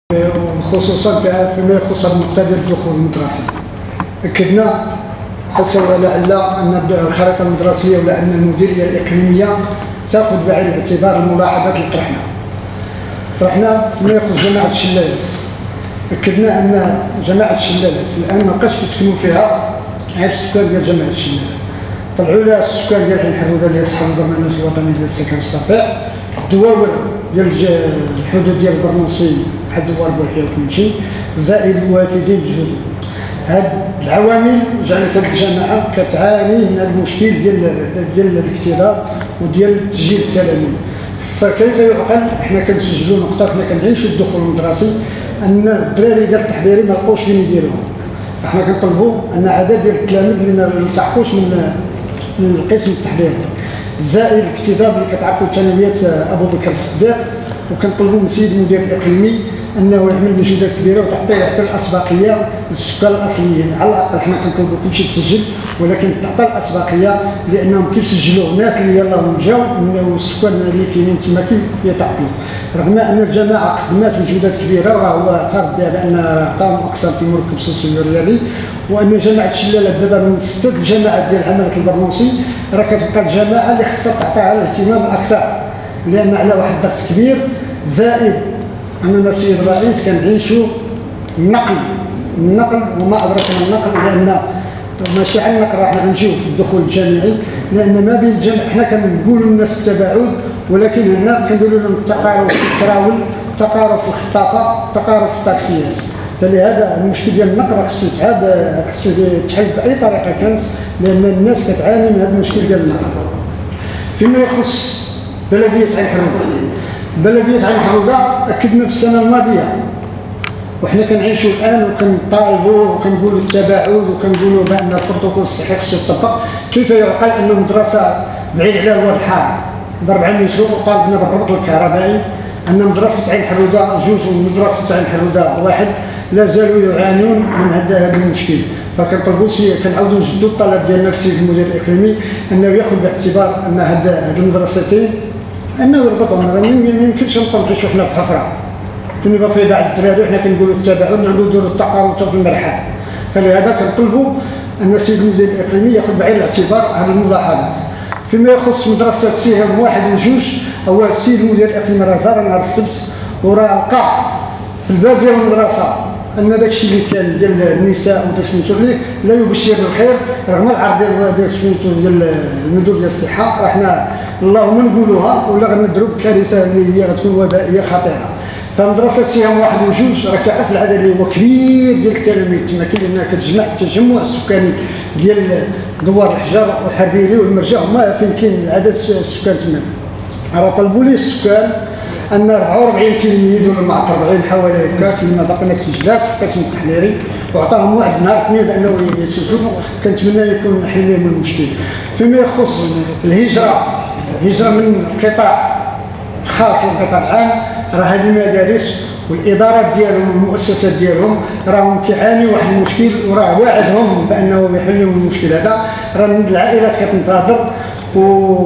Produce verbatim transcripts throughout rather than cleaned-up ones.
خصوصا فيما يخص النقطه ديال الدخول المدرسي. اكدنا حسب لعل ان الخريطه المدرسيه ولا ان المديريه الاقليميه تاخذ بعين الاعتبار الملاحظات اللي طرحنا. طرحنا فيما يخص جماعه الشلالات. اكدنا ان جماعه الشلالات الان ما بقاش كيسكنوا فيها غير السكان ديال جماعه الشلالات. طلعوا لها السكان ديال عين حروده اللي اصحاب البرنامج الوطني ديال السكن الصفيع، الدواور ديال الحدود ديال البرنوسي بحال دوار بوحيه وكلشي، زائد الوافدين الجدد. هاد العوامل جعلت هاد الجماعه كتعاني من المشكل ديال ديال الاكتظاظ وديال تسجيل التلاميذ. فكيف يعقل حنا كنسجلوا نقطه حنا كنعيشوا الدخول المدرسي ان الدراري ديال التحضيري ما لقوش فين يديروهم. فحنا كنطلبوا ان عدد ديال التلاميذ اللي ما التحقوش من من القسم التحضيري، زائد الاكتظاظ اللي كتعرفوا ثانويات ابو بكر الصديق، وكنطلبوا من السيد المدير الاقليمي انه يعمل مجهودات كبيره وتعطي يعطي الاسبقيه للسكان الاصليين. على الاقل حنا كنطلبوا كلشي تسجل، ولكن تعطى الاسبقيه لانهم كيسجلوا الناس اللي يلاه جاو والسكان اللي كاينين تما كيتعطلوا. رغم ان الجماعه قدمات مجهودات كبيره وهو اعترف بها بان عطاهم اقسام في مركب سوسيو رياضي، وان جماعه الشلالات دابا من ست الجماعات ديال عماله البرنوسي راه كتبقى الجماعه اللي خصها تعطيها الاهتمام اكثر، لان على واحد الضغط كبير. زائد اننا السيد الرئيس كنعيشوا النقل النقل وما ادرك من النقل، لان ماشي على النقل راه حنا غنجيو في الدخول الجامعي، لان ما بين الجامع حنا كنقولوا للناس التباعد، ولكن هنا كنديروا لهم التقارب في الكراول، التقارب في الخطافه، التقارب في التاكسيات. فلهذا المشكل ديال النقل خصو يتعاد خصو يتحل باي طريقه كانت، لان الناس كتعاني من هذا المشكل ديال النقل. فيما يخص بلديه عين حروده، بلديه عين حروده اكدنا في السنه الماضيه وحنا كنعيشوا الان وكنطالبوا وكنقولوا التباعد وكنقولوا بان البروتوكول الصحي خصو يطبق. كيف يعقل ان مدرسه بعيد على الواد الحار باربعه متر وطالبنا بالربط الكهربائي، ان مدرسه عين حروده جوج ومدرسه عين حروده واحد لا زالوا يعانون من هذا المشكل. فكنطلبوا كنعاودوا نجدوا الطلب ديالنا في السيد المدير الاقليمي انه ياخذ باعتبار ان هاد المدرستين انه يربطهم. ما يمكنش نبقاو نعيشوا حنا في حفره كنبقى في بعض الدراري وحنا كنقولوا التباعد نعاودوا نديروا التقارب في المرحله. فلهذا كنطلبوا ان السيد المدير الاقليمي ياخذ بعين الاعتبار هذه الملاحظات. فيما يخص مدرسه سيهم واحد وجوج، هو السيد المدير الاقليمي راه زار نهار السبت وراه لقى في الباب ديال المدرسه ان داك الشيء اللي كان ديال النساء وداك الشيء اللي لا يبشر بالخير، رغم العرض ديال داك سميتو ديال المدير ديال الصحه. راه حنا اللهم نقولوها ولا غنضرب كارثه اللي هي غتكون وبائيه خطيره. فمدرسه سيهم واحد وجوج راه كيعرف العدد اللي هو كبير ديال التلاميذ تما، كاين كتجمع التجمع السكاني ديال دوار الحجر وحربيلي والمرجع هما فين كاين عدد السكان تما. راه طلبوا لي السكان ان أربعة وأربعين تلميذ ولا مع أربعين حوالي هكا فيما باقي ما تسجلات في القسم التحضيري، وعطاهم واحد النهار اثنين بانه يسجلوا. كنتمنى يكون حل لهم المشكل. فيما يخص الهجره الهجره من قطاع خاص والقطاع العام، راه هذه المدارس والادارات ديالهم والمؤسسات ديالهم راهم كيعانيوا واحد المشكل، وراه واعدهم بانه يحل لهم المشكل هذا. راه العائلات كتنتظر، و...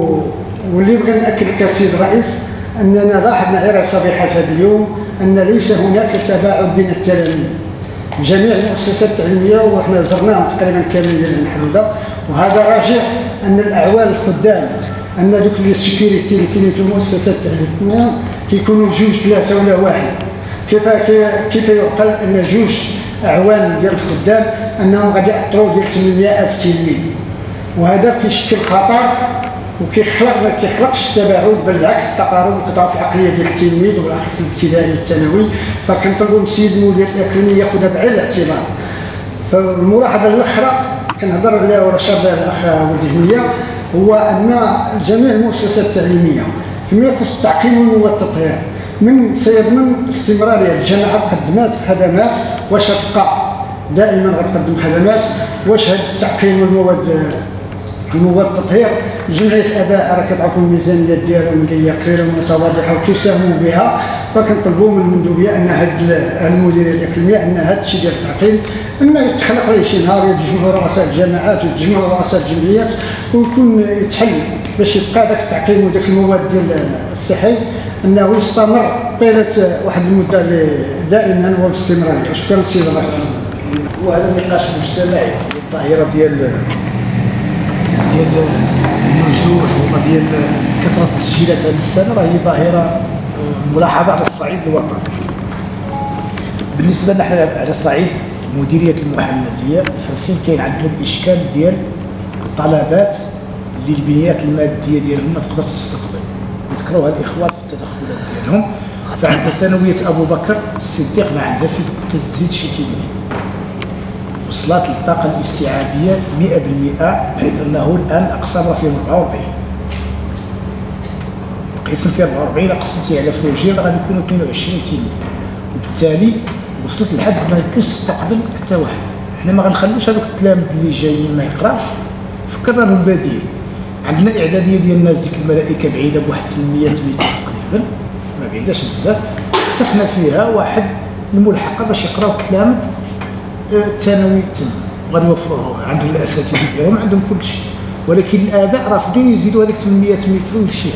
واللي بغينا ناكد لك السيد الرئيس اننا لاحظنا غير صبيحه هذا اليوم ان ليس هناك تباعد بين التلاميذ في جميع المؤسسات التعليميه، وحنا زرناهم تقريبا كاملين ديال الحدوده. وهذا راجع ان الاعوان الخدام ان دوك لي سيكوريتي اللي كاينين في المؤسسات التعليميه كيكونوا جوج ثلاثه ولا واحد. كيف كيف يعقل ان جوج اعوان ديال الخدام انهم غادي ياثروا ديال ثمانمائة الف تلميذ؟ وهذا كيشكل خطر وكيخلق ما كيخلقش التباعد، بل بالعكس التقارب وتضاعف العقليه ديال التلميذ وبالاخص الابتدائي والثانوي. فكنطلبوا من السيد المدير الاقليمي ياخذها بعين الاعتبار. فالملاحظه الاخرى كنهضر عليها ورا شاب الاخ ولد جميه، هو ان جميع المؤسسات التعليميه فيما يخص التعقيم والتطهير من سيضمن استمراريه. الجامعه قدمت خدمات، واش غتبقى دائما غتقدم خدمات؟ واش هذا التعقيم والمواد المواد التطهير جمعيه الاباء راه كتعرفوا الميزانيات ديالهم اللي هي قليله ومتواضعه وكيساهموا بها. فكنطلبوا من المندوبيه ان هذا المديريه الاقليميه ان هذا الشيء ديال التعقيم ان يتخلق ليه شي نهار يتجمعوا رؤساء الجامعات ويتجمعوا رؤساء الجمعيات ويكون يتحل باش يبقى ذاك التعقيم وذاك المواد ديال الصحي انه يستمر طيله واحد المده دائما وباستمراريه. شكرا سيدي الرئيس. وهذا نقاش مجتمعي. الظاهره ديال ديال النزوح وديال كثره التسجيلات هذه السنه راهي ظاهره ملاحظه على الصعيد الوطني. بالنسبه لنا حنا على صعيد مديريه المحمديه، ففين كاين عندنا الاشكال ديال الطلبات اللي البنيات الماديه ديالهم ما تقدرش تستقبل، ذكروها الاخوان في التدخلات ديالهم. فعند ثانويه ابو بكر الصديق ما عندها في تزيد شي تيمين، وصلت للطاقه الاستيعابيه مئة بالمئة، بحيث انه الان الاقسام راه فيهم أربعة وأربعين. القسم فيه أربعة وأربعين، قسمتيه على فوجين غادي يكونوا اثنين وعشرين تيمين، وبالتالي وصلت لحد ما يمكنش تستقبل حتى واحد. حنا ما غنخلوش هذوك التلاميذ اللي جايين ما يقراوش، فكرنا لهم بديل. عندنا اعداديه ديال نازك الملائكه بعيده بواحد ثمانمئة متر تقريبا، ما بعيداش بزاف، فتحنا فيها واحد الملحقه باش يقراو التلاميذ الثانوي تما، غادي يوفروا عندهم الاساتذه ديالهم، عندهم كل شيء، ولكن الاباء رافضين يزيدوا هذيك ثمانمئة متر ويمشي.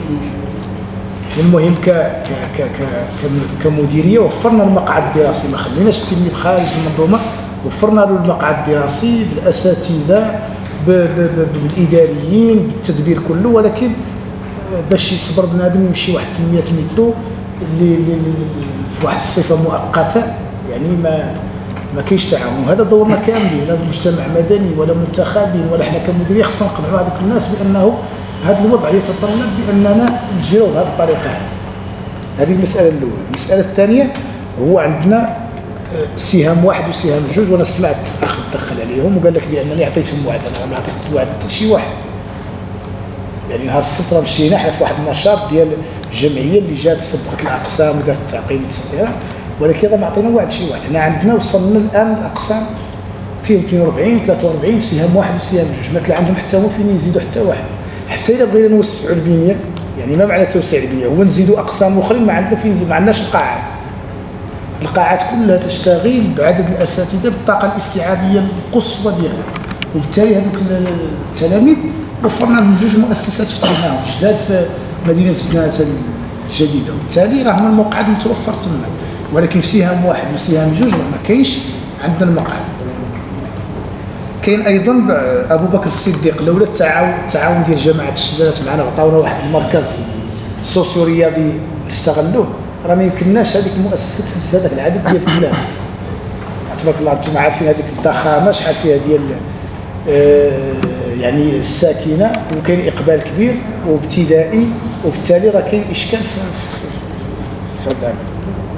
المهم ك ك ك ك كمديريه وفرنا المقعد الدراسي، ما خليناش التلميذ خارج المنظومه، وفرنا له المقعد الدراسي بالاساتذه بالاداريين بالتدبير كله، ولكن باش يصبر بنادم يمشي واحد ثمانمئة متر اللي في واحد الصفه مؤقته، يعني ما ما كاينش تعاون. وهذا دورنا كاملين، لا مجتمع مدني ولا منتخبين ولا حنا كمديريه، خصنا نقنعوا هذوك الناس بانه هذا الوضع يتطلب باننا نجريو بهذه الطريقه هذه. هذه المساله الاولى. المساله الثانيه هو عندنا سهام واحد وسهام جوج، وانا سمعت الاخ تدخل عليهم وقال لك بانني عطيتهم وعد. انا ما عطيت الوعد حتى شي واحد. يعني نهار السبت مشينا حنا في واحد النشاط ديال الجمعيه اللي جات سبقت الاقسام ودارت التعقيم والتصديرات، ولكن راه ما عطينا وعد شي واحد. حنا عندنا وصلنا الان الاقسام فيهم اثنين وأربعين ثلاثة وأربعين في سهام واحد وسهام جوج، ما طلع عندهم حتى هو فين يزيدوا حتى واحد. حتى الا بغينا نوسعوا البنيه، يعني ما معنى توسيع البنيه هو نزيدوا اقسام اخرين، ما عندنا فين ما عندناش القاعات. القاعات كلها تشتغل بعدد الاساتذه بالطاقه الاستيعابيه القصوى ديالها، وبالتالي هذوك التلاميذ وفرنا لهم جوج مؤسسات فتحناهم جداد في مدينه سنات الجديده، وبالتالي راهم المقعد متوفر تما. ولكن في سهام واحد وسهام جوج ما كاينش عندنا المقعد. كاين ايضا ابو بكر الصديق، لولا التعاون التعاون ديال جماعه الشباب معنا وعطاونا واحد المركز سوسيو رياضي نستغلوه، راه ما يمكنناش هذيك المؤسسه تهز هذاك العدد ديال التلاميذ. تبارك الله انتم عارفين هذيك الضخامه شحال فيها ديال آه يعني الساكنه، وكاين اقبال كبير وابتدائي، وبالتالي راه كاين اشكال في في هذا العمل.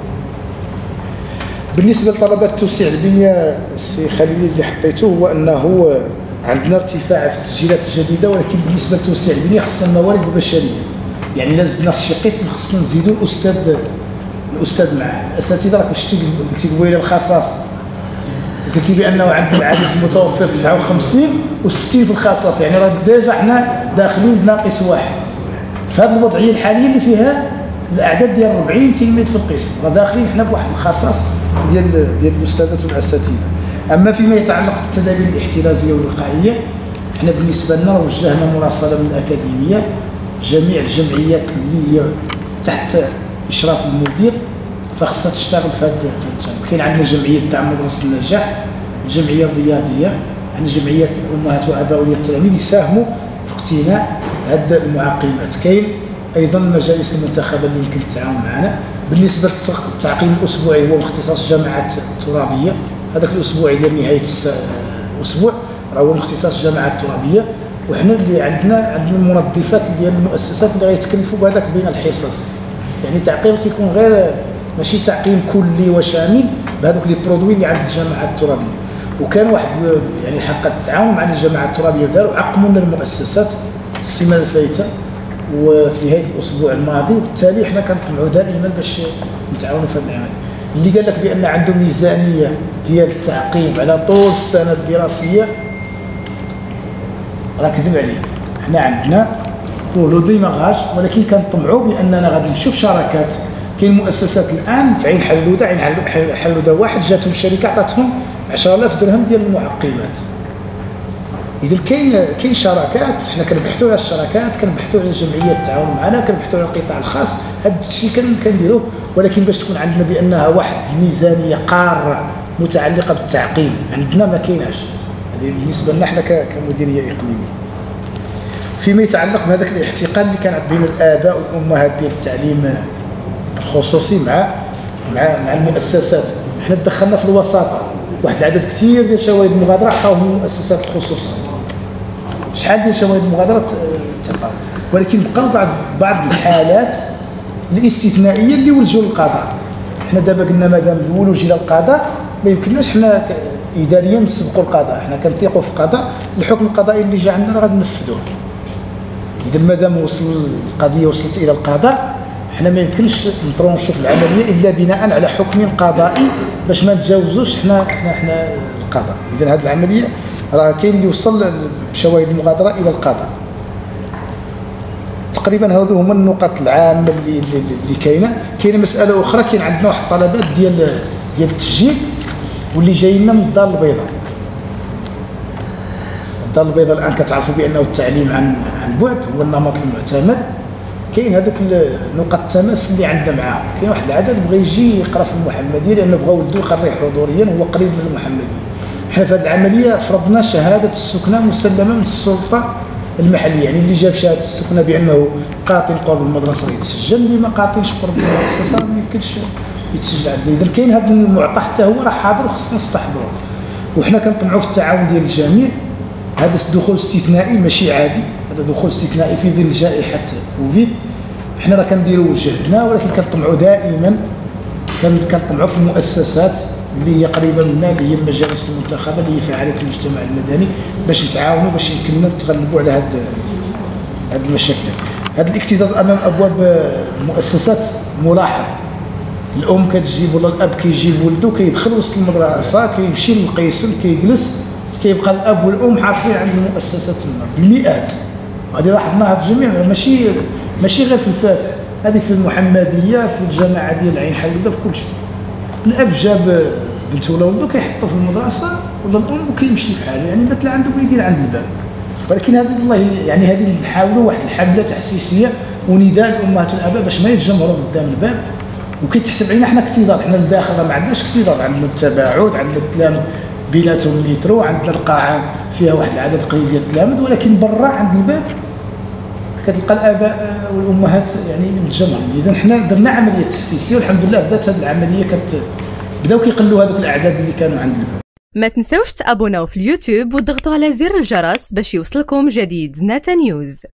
بالنسبه لطلبات توسيع البنيه السي خليل اللي حطيته، هو انه عندنا ارتفاع في التسجيلات الجديده، ولكن بالنسبه لتوسيع البنيه خصنا الموارد البشريه، يعني لازم شي قسم خصنا نزيدوا الاستاذ الاستاذ معاه. الاساتذه راك شتي قلتي قبيله الخصاص، قلتي بانه عندنا العدد المتوفر تسعة وخمسين وستين في الخصاص، يعني راه ديجا حنا داخلين بناقص واحد. في هذه الوضعيه الحاليه اللي فيها الاعداد ديال أربعين تلميذ في القسم، راه داخلين حنا بواحد الخصاص ديال ديال الاستاذات والاساتذه. اما فيما يتعلق بالتدابير الاحترازيه والوقائيه، حنا بالنسبه لنا وجهنا مراسله من الاكاديميه جميع الجمعيات اللي هي تحت اشراف المدير فخصها تشتغل في هذا الجانب. كاين عندنا جمعيه دعم مدرسه النجاح، الجمعيه الرياضيه، عندنا جمعيات الامهات واباء اولياء التلاميذ يساهموا في اقتناء هذه المعقمات. كاين ايضا مجالس المنتخبه اللي يمكن التعاون معنا. بالنسبه للتعقيم الاسبوعي هو اختصاص جماعه الترابيه، هذاك الاسبوعي ديال نهايه الاسبوع راه هو اختصاص الجماعه الترابيه، وحنا اللي عندنا عندنا المنظفات ديال المؤسسات اللي غيتكلفوا بهذاك بين الحصص. يعني تعقيم كيكون غير ماشي تعقيم كلي وشامل بهذوك لي برودوي اللي عند الجماعه الترابيه. وكان واحد يعني حق التعاون مع الجماعه الترابيه داروا عقموا لنا المؤسسات السيمانه الفايته وفي نهايه الاسبوع الماضي، وبالتالي حنا كنطمعوا دائما باش نتعاونوا في هذا العمل. اللي قال لك بان عنده ميزانيه ديال التعقيم على طول السنه الدراسيه راه كذب عليه. حنا عندنا قولوا ديما غاش، ولكن كنطمعوا باننا غادي نشوف شراكات. كاين مؤسسات الان في عين حلوده، عين حلوده واحد جاتهم الشركه عطاتهم عشرة آلاف درهم ديال المعقمات، اذا كاين كاين شراكات، حنا كنبحثوا على الشراكات، كنبحثوا على الجمعيات التعاون معنا، كنبحثوا على القطاع الخاص. هذا الشيء كنديروه، ولكن باش تكون عندنا بانها واحد الميزانيه قاره متعلقه بالتعقيم عندنا ما كايناش. هذه بالنسبه لنا حنا كمديريه اقليميه. فيما يتعلق بهذاك الاحتقان اللي كان بين الاباء والامهات ديال التعليم الخصوصي مع مع مع المؤسسات، حنا تدخلنا في الوساطه، واحد العدد كثير ديال شواهد المغادره عطاوهم المؤسسات الخصوصيه. شحال ديال شواهد المغادره تلقاو، ولكن بقاو بعض بعض الحالات الاستثنائيه اللي ولجوا للقضاء. حنا دابا قلنا مادام الولوج الى القضاء ما يمكنناش حنا اداريا نسبقوا القضاء، حنا كنثيقوا في القضاء، الحكم القضائي اللي جا عندنا غادي ننفذوه. اذا مادام وصل القضيه وصلت الى القضاء، حنا ما يمكنش نطرونشوا في العمليه الا بناء على حكم قضائي باش ما نتجاوزوش حنا حنا حنا القضاء. اذا هذه العمليه راه كاين اللي وصل بشواهد المغادره الى القضاء. تقريبا هذو هما النقاط العامه اللي اللي كاينه. كاينه مساله اخرى، كاين عندنا واحد الطلبات ديال ديال التسجيل واللي جايين من الدار البيضاء. الدار البيضاء الان كتعرفوا بانه التعليم عن عن بعد هو النمط المعتمد. كاين هذوك نقاط التماس اللي عندنا معاهم، كاين واحد العدد بغى يجي يقرا في المحمديه لانه بغى ولده يقري حضوريا وهو قريب من المحمديه. حنا في هذه العمليه فرضنا شهاده السكنه مسلمه من السلطه المحليه، يعني اللي جاب شهاده السكنه بانه قاطن قرب المدرسه يتسجل، اللي ما قاطنش قرب المؤسسه ما يمكنش يتسجل عندنا. اذا كاين هذا المعطى حتى هو راه حاضر وخصنا نستحضروه، وحنا كنطمعوا في التعاون ديال الجميع. هذا دخول استثنائي ماشي عادي، هذا دخول استثنائي في ظل جائحه كوفيد. حنا راه كنديروا جهدنا، ولكن كنطمعوا دائما كنطمعوا في المؤسسات اللي هي قريبه منا، اللي هي المجالس المنتخبه، اللي هي فعاليه المجتمع المدني، باش نتعاونوا باش يمكننا نتغلبوا على هاد هاد المشاكل. هذا الاكتظاظ امام ابواب المؤسسات ملاحظ. الام كتجيب ولا الاب كيجيب ولده، كيدخل وسط المدرسه، كيمشي للقسم، كيجلس، كيبقى الاب والام حاصلين عند المؤسسات بالمئات. هذه لاحظناها في جميع، ماشي ماشي غير في الفاتح، هذه في المحمديه، في الجامعه ديال العين حلوده، في كل شيء. الاب جاب بنته ولا ولده كيحطو في المدرسه ولا الام وكيمشي في حاله، يعني مثلا عنده كيدير عند الباب. ولكن هذه الله يعني هذه نحاولوا واحد الحمله تحسيسيه ونداء الامهات والاباء باش ما يتجمهروا قدام الباب. وكيتحسب علينا حنا اكتظاظ، حنا لداخل ما عندناش اكتظاظ، عندنا التباعد، عندنا التلامذ بيناتهم مترو، عندنا القاعه فيها واحد العدد قليل ديال التلامذ، ولكن برا عند الباب كتلقى الاباء والامهات يعني متجمعين. اذا حنا درنا عمليه تحسيسيه والحمد لله بدات هذه العمليه كت بداو كيقلوا هذوك الاعداد اللي كانوا عند الباب. ما تنساوش تابوناو في اليوتيوب وتضغطوا على زر الجرس باش يوصلكم جديد زناتة نيوز.